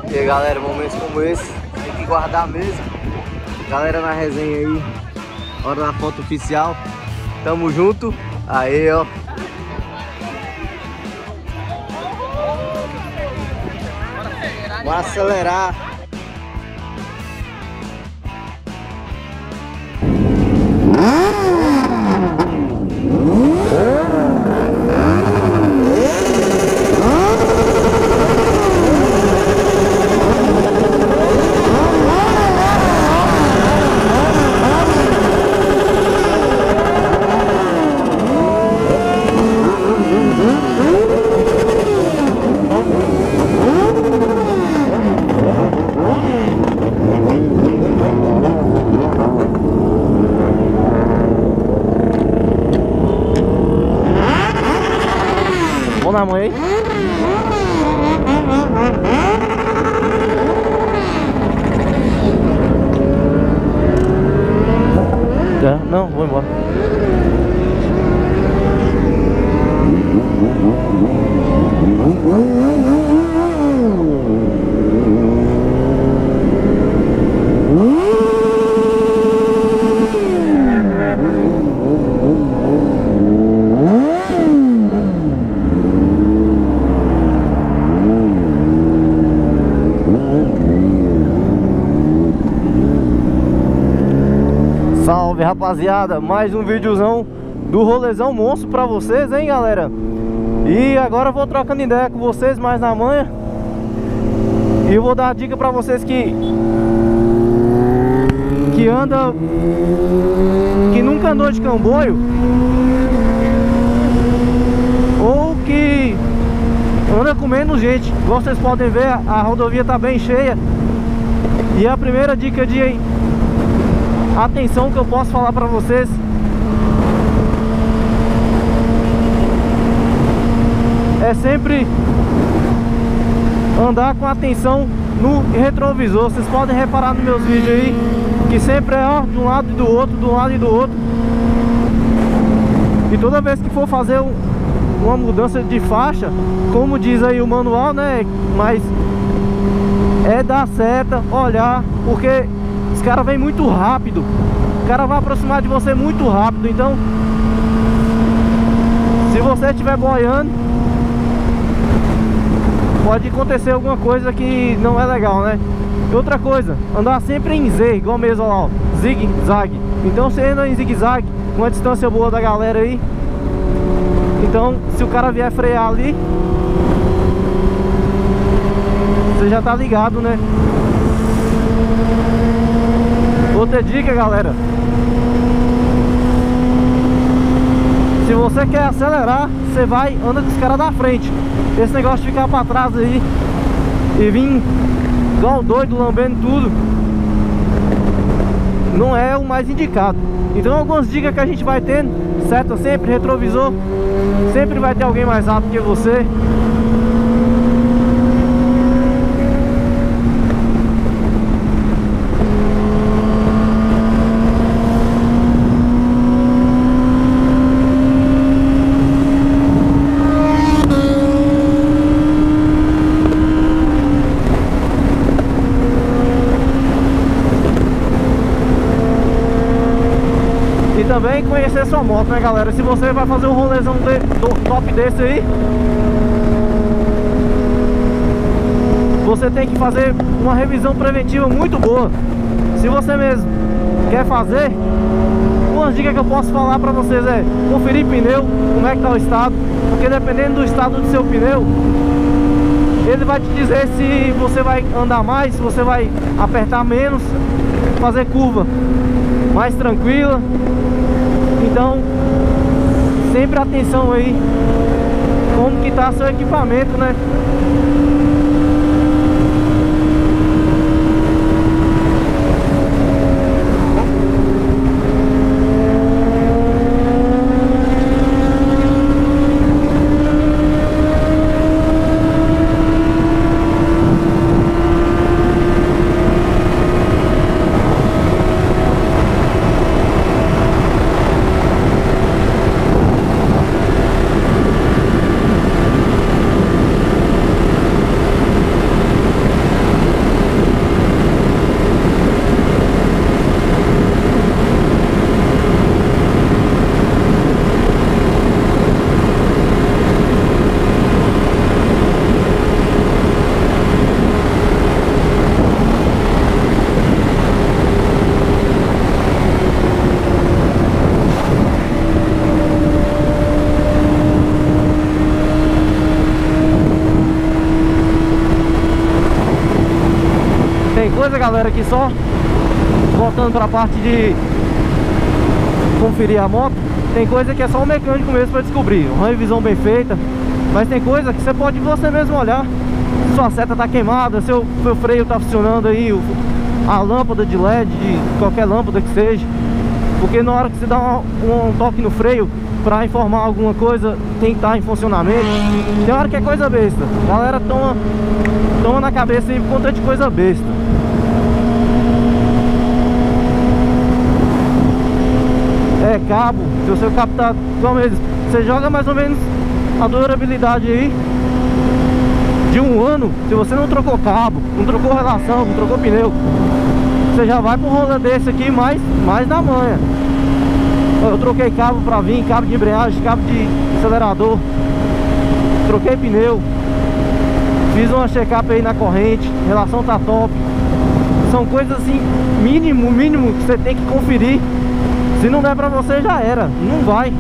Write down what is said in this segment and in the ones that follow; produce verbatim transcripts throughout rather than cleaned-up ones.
E aí galera, momentos como esse, tem que guardar mesmo. Galera na resenha aí, hora da foto oficial. Tamo junto. Aí, ó. Bora acelerar. Vamos na mãe aí. É, não, vou embora. Salve rapaziada, mais um videozão do rolezão monstro pra vocês, hein galera. E agora eu vou trocando ideia com vocês mais na manhã. E eu vou dar a dica pra vocês que Que anda Que nunca andou de comboio, ou que anda com menos gente. Como vocês podem ver, a rodovia tá bem cheia. E a primeira dica de atenção que eu posso falar pra vocês é sempre andar com atenção no retrovisor. Vocês podem reparar nos meus vídeos aí que sempre é ó, de um lado e do outro, de um lado e do outro. E toda vez que for fazer um, uma mudança de faixa, como diz aí o manual, né, mas é dar seta, olhar, porque os caras vêm muito rápido. O cara vai aproximar de você muito rápido. Então, se você estiver boiando, pode acontecer alguma coisa que não é legal, né? Outra coisa, andar sempre em Z, igual mesmo lá, ó, zigue-zague. Então você anda em zigue-zague, com a distância boa da galera aí. Então, se o cara vier frear ali, você já tá ligado, né? Outra dica, galera: se você quer acelerar, você vai, anda com os caras da frente. Esse negócio de ficar pra trás aí e vir igual doido, lambendo tudo, não é o mais indicado. Então algumas dicas que a gente vai tendo, certo? Sempre retrovisor, sempre vai ter alguém mais rápido que você. Também conhecer sua moto, né galera? Se você vai fazer um rolezão de, do, top desse aí, você tem que fazer uma revisão preventiva muito boa. Se você mesmo quer fazer, uma dica que eu posso falar pra vocês é conferir pneu, como é que tá o estado. Porque dependendo do estado do seu pneu, ele vai te dizer se você vai andar mais, se você vai apertar menos, fazer curva mais tranquila. Então, sempre atenção aí como que tá seu equipamento, né? Tem coisa, galera, que só voltando pra parte de conferir a moto, tem coisa que é só o mecânico mesmo pra descobrir. Uma revisão bem feita. Mas tem coisa que você pode você mesmo olhar. Se sua seta tá queimada, seu, seu freio tá funcionando aí, o, a lâmpada de L E D, de qualquer lâmpada que seja. Porque na hora que você dá uma, um toque no freio pra informar alguma coisa, tem que estar em funcionamento. Tem hora que é coisa besta. A galera toma, toma na cabeça aí por conta de coisa besta. É cabo, se o seu cabo tá igual mesmo, você joga mais ou menos a durabilidade aí de um ano. Se você não trocou cabo, não trocou relação, não trocou pneu, você já vai pro rolê desse aqui mais, mais na manha. Eu troquei cabo pra vir, cabo de embreagem, cabo de acelerador, troquei pneu, fiz uma check-up aí na corrente, relação tá top. São coisas assim, mínimo, mínimo que você tem que conferir. Se não der pra você, já era, não vai.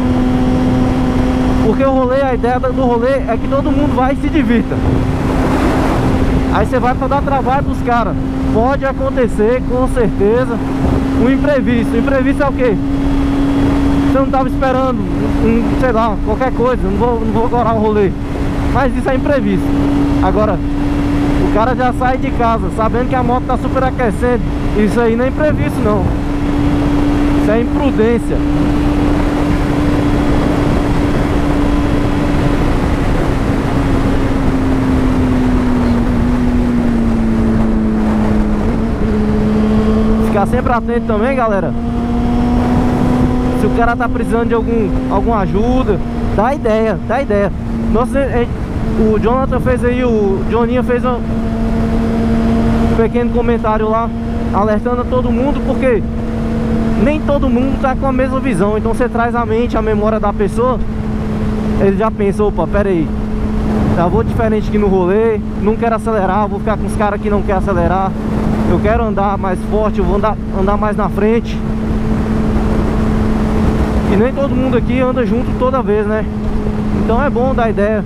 Porque o rolê, a ideia do rolê é que todo mundo vai e se divirta. Aí você vai pra dar trabalho pros caras. Pode acontecer, com certeza, um imprevisto. Imprevisto é o quê? Você não tava esperando, um, sei lá, qualquer coisa. Não vou, não vou agorar o rolê. Mas isso é imprevisto. Agora, o cara já sai de casa sabendo que a moto tá superaquecendo. Isso aí não é imprevisto, não. Isso é imprudência. Ficar sempre atento também, galera. Se o cara tá precisando de algum, alguma ajuda, dá ideia, dá ideia. Nossa, o Jonathan fez aí, o Joninha fez um pequeno comentário lá, alertando a todo mundo, porque nem todo mundo tá com a mesma visão. Então você traz a mente, a memória da pessoa, ele já pensa, opa, pera aí, já vou diferente aqui no rolê, não quero acelerar, vou ficar com os caras que não querem acelerar, eu quero andar mais forte, eu vou andar, andar mais na frente. E nem todo mundo aqui anda junto toda vez, né? Então é bom dar ideia.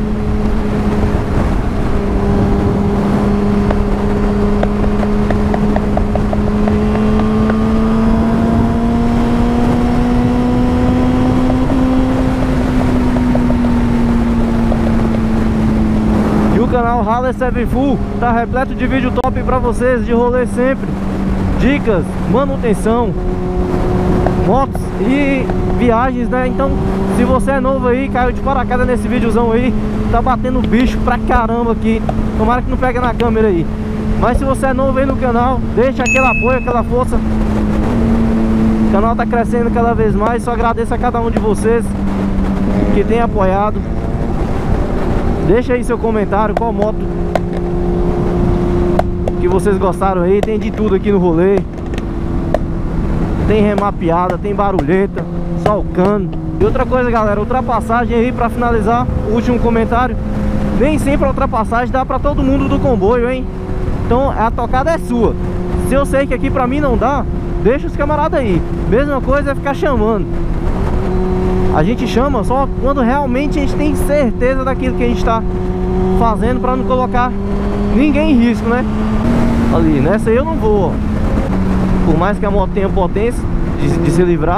O canal Harley sete Full tá repleto de vídeo top pra vocês, de rolê sempre, dicas, manutenção, motos e viagens, né? Então, se você é novo aí, caiu de paraquedas nesse videozão aí, tá batendo bicho pra caramba aqui, tomara que não pegue na câmera aí. Mas se você é novo aí no canal, deixa aquele apoio, aquela força. O canal tá crescendo cada vez mais, só agradeço a cada um de vocês que tem apoiado. Deixa aí seu comentário, qual moto que vocês gostaram aí. Tem de tudo aqui no rolê. Tem remapeada, tem barulheta, só o cano. E outra coisa, galera, ultrapassagem aí, pra finalizar, o último comentário. Nem sempre a ultrapassagem dá pra todo mundo do comboio, hein? Então a tocada é sua. Se eu sei que aqui pra mim não dá, deixa os camaradas aí. Mesma coisa é ficar chamando. A gente chama só quando realmente a gente tem certeza daquilo que a gente está fazendo, para não colocar ninguém em risco, né? Ali, nessa aí eu não vou, ó. Por mais que a moto tenha potência de, de se livrar,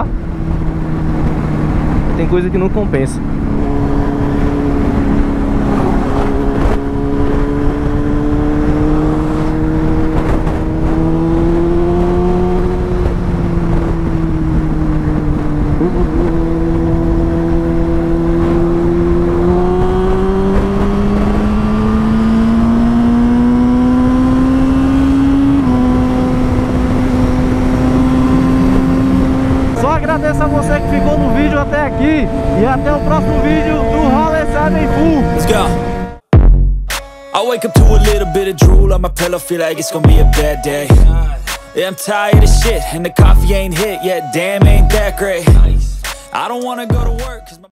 tem coisa que não compensa. Agradeço a você que ficou no vídeo até aqui. E até o próximo vídeo do Harley sete Full. Let's go. I wake up to a little bit of drool on my pillow, feel like it's gonna be a bad day. Yeah, I'm tired of shit and the coffee ain't hit yet, damn ain't that great. I don't wanna go to work 'cause my